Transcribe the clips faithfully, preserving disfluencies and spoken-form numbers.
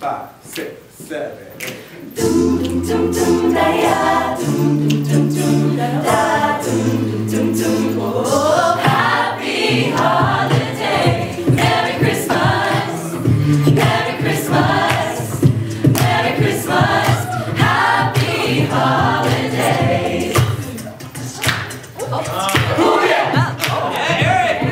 five, six, seven, eight. Dum dum dum da ya, dum dum dum da, dum dum dum. Oh, happy holiday, Merry Christmas, Merry Christmas, Merry Christmas, happy holidays. Oh yeah! Oh yeah!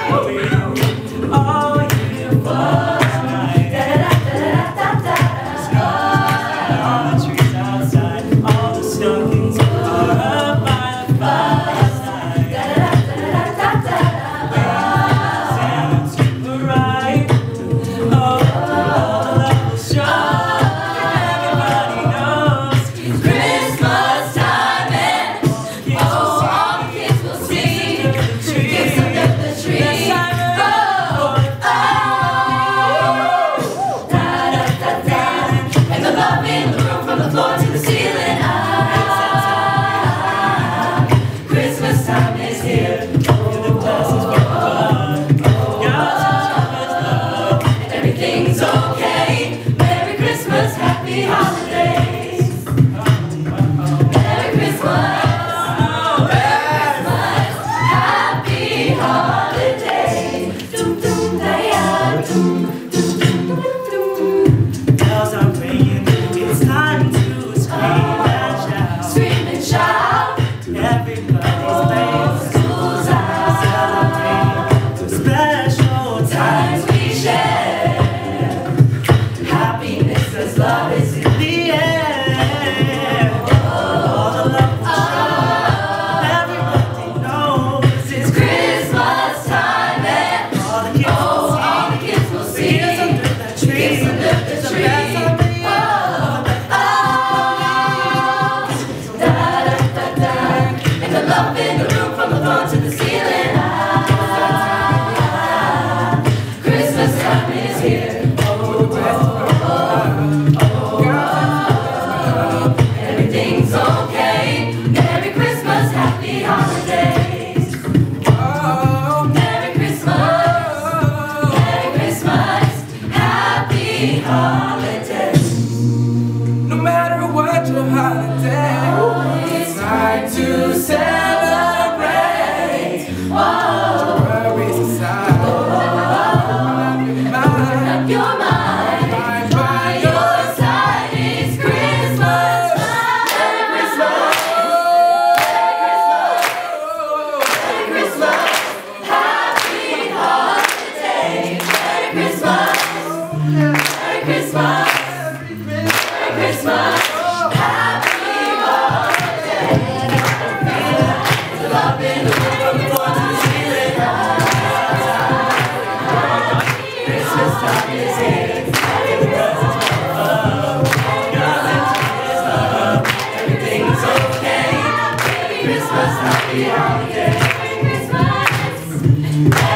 All you was right. Da da da da da da. All the trees outside, all the stockings are up by the fireside. Da da da da da da. Santa's super right. Oh, all the love will show. Everybody knows Christmas time, and oh, all the kids will see gifts under the tree. From the floor to the ceiling, ah, Christmas time is here. Oh, oh, oh, and everything's okay. Merry Christmas, happy holidays. Merry Christmas, Merry Christmas, happy holidays. Dum dum da ya, dum dum dum dum. Bells are ringing. It's time to scream and shout. Scream and shout. Everybody's playing. School's out. Celebrating special times we share. Happiness as love is in the air. All the love will show. Everybody knows it's Christmas time, and oh, all the kids will see. Gifts under the tree. Gifts under the tree. Love in the room from the floor to the ceiling. Ah, Christmas time is here. Oh, oh, oh, oh, everything's okay. Merry Christmas, happy holidays. Oh, Merry Christmas, Merry Christmas, happy holidays. No matter what your holiday, it's time to celebrate. Whoa. Worries aside, open up your mind. Bye, By bye. your side, it's Christmas time. Merry Christmas, Merry Christmas, Merry Christmas, happy holidays. Merry Christmas, Merry Christmas, Merry Christmas, happy holidays. Love in the room from the floor to the ceiling. Christmas time is here. Everything's okay. Merry Christmas, happy holidays. Merry Christmas.